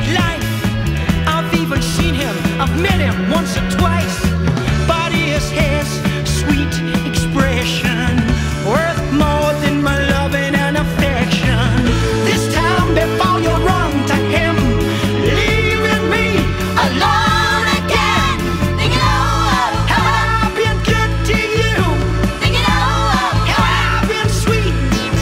with life. I've even seen him, I've met him once or twice. But he is his sweet expression, worth more than my loving and affection. This time before you run to him, leaving me alone again. Thinking, oh, have I been good to you? Thinking, oh, have I been sweet?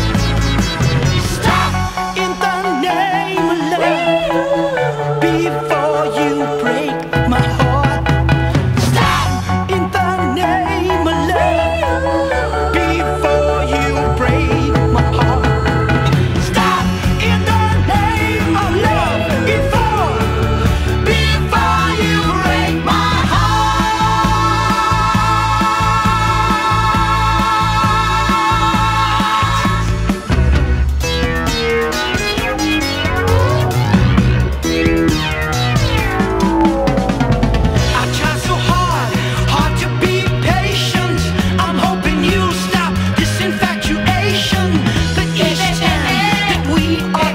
Stop in the name of love before you break my heart. Stop in the name of love before you break my heart. Stop in the name of love before you break my heart. I try so hard to be patient. I'm hoping you'll stop this infatuation. But each time that we are